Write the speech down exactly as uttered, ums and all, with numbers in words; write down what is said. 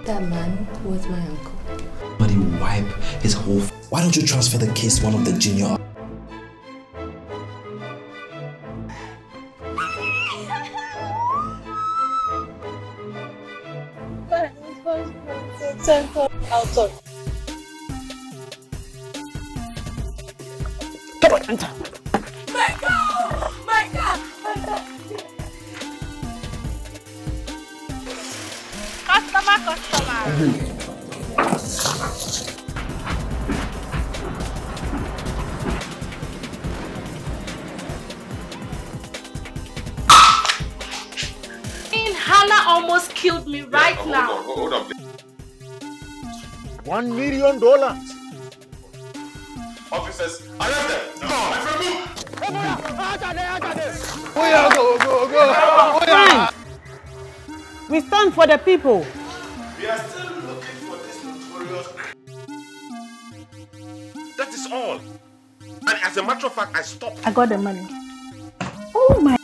That man was my uncle. But he wiped his whole... Why don't you transfer the case to one of the junior... Come on, enter. My God! My God! My God! Customer, customer. Hannah almost killed me right yeah, hold now. On, hold on, please. One million dollars. Officers, arrest them! No, my friend, move! Go, go, go, go! Fine. We stand for the people. We are still looking for this notorious crime. That is all. And as a matter of fact, I stopped. I got the money. Oh my